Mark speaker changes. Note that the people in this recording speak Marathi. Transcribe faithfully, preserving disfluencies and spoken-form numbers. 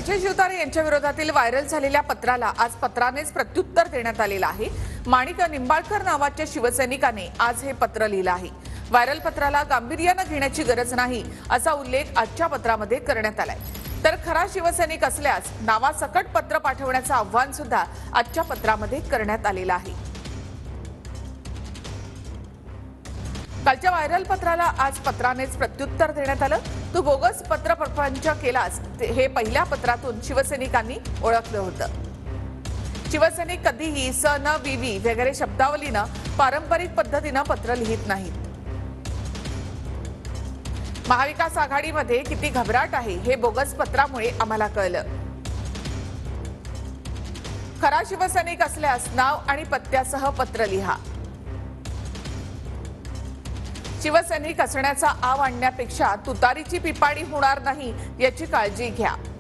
Speaker 1: संजय शिवतारे यांच्या विरोधातील व्हायरल झालेल्या पत्राला आज पत्रानेच प्रत्युत्तर देण्यात आलेलं आहे। माणिक निंबाळकर नावाच्या शिवसैनिकाने आज हे पत्र लिहिलं आहे। व्हायरल पत्राला गांभीर्याने घेण्याची गरज नाही असा उल्लेख आजच्या पत्रामध्ये करण्यात आलाय। तर खरा शिवसैनिक असल्यास नावासकट पत्र पाठवण्याचं आव्हान सुद्धा आजच्या पत्रामध्ये करण्यात आलेलं आहे। कालच्या व्हायरल पत्राला आज पत्रानेच प्रत्युत्तर देण्यात आलं। तू बोगस पत्र प्रपंच केलास हे पहिल्या पत्रातून शिवसैनिकांनी ओळखलं होतं। शिवसैनिक कधीही स न विवी वगैरे शब्दावलीनं पारंपरिक पद्धतीनं पत्र लिहित नाहीत। महाविकास आघाडीमध्ये किती घबराट आहे हे बोगस पत्रामुळे आम्हाला कळलं। खरा शिवसैनिक असल्यास नाव आणि पत्त्यासह पत्र लिहा। शिवसैनिक असण्याचा आव आणण्यापेक्षा तुतारीची पिपाणी होणार नाही याची काळजी घ्या।